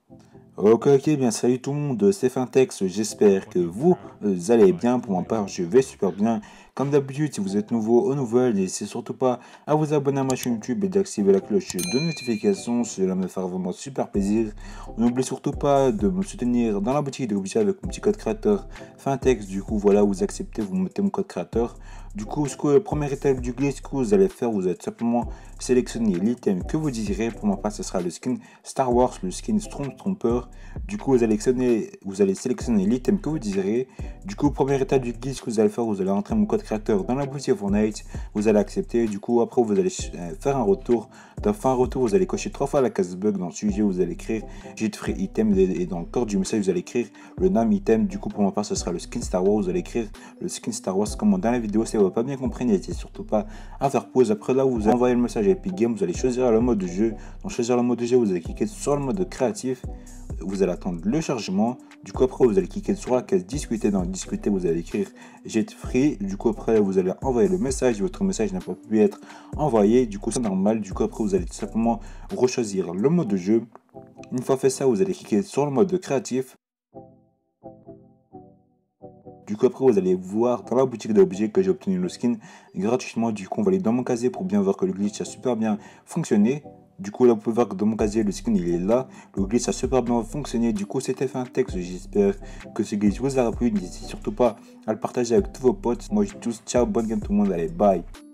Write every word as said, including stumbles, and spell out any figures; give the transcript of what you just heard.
Ok, ok, bien salut tout le monde, c'est Fintex, j'espère que vous euh, allez bien, pour ma part je vais super bien. Comme d'habitude, si vous êtes nouveau aux nouvelles, n'hésitez surtout pas à vous abonner à ma chaîne YouTube et d'activer la cloche de notification, cela me fera vraiment super plaisir. N'oubliez surtout pas de me soutenir dans la boutique de l'objet avec mon petit code créateur Fintex, du coup voilà, vous acceptez, vous mettez mon code créateur. Du coup, ce que la première étape du glitch que vous allez faire, vous allez tout simplement sélectionner l'item que vous désirez. Pour ma part, ce sera le skin Star Wars, le skin Stormtrooper. Du coup, vous allez sélectionner, vous allez sélectionner l'item que vous désirez. Du coup, première étape du guide, ce que vous allez faire, vous allez entrer mon code créateur dans la boutique Fortnite. Vous allez accepter. Du coup, après, vous allez euh, faire un retour. Dans fin retour, vous allez cocher trois fois la case bug. Dans le sujet, vous allez écrire j'ai de free item. Et dans le corps du message, vous allez écrire le nom item. Du coup, pour ma part, ce sera le skin Star Wars. Vous allez écrire le skin Star Wars comme dans la vidéo. Si vous n'avez pas bien compris, n'hésitez surtout pas à faire pause. Après, là, vous allez envoyer le message à Epic Games. Vous allez choisir le mode de jeu. Dans choisir le mode de jeu, vous allez cliquer sur le mode créatif. Vous allez attendre le chargement. Du coup, après, vous allez cliquer sur la case discuter. Dans discuter, vous allez écrire Jet Free. Du coup, après, vous allez envoyer le message. Votre message n'a pas pu être envoyé. Du coup, c'est normal. Du coup, après, vous allez tout simplement rechoisir le mode de jeu. Une fois fait ça, vous allez cliquer sur le mode créatif. Du coup, après, vous allez voir dans la boutique d'objets que j'ai obtenu le skin gratuitement. Du coup, on va aller dans mon casier pour bien voir que le glitch a super bien fonctionné. Du coup, là, vous pouvez voir que dans mon casier, le skin, il est là. Le glitch a super bien fonctionné. Du coup, c'était Fintex. J'espère que ce glitch vous a plu. N'hésitez surtout pas à le partager avec tous vos potes. Moi, je dis tous ciao, bonne game tout le monde. Allez, bye.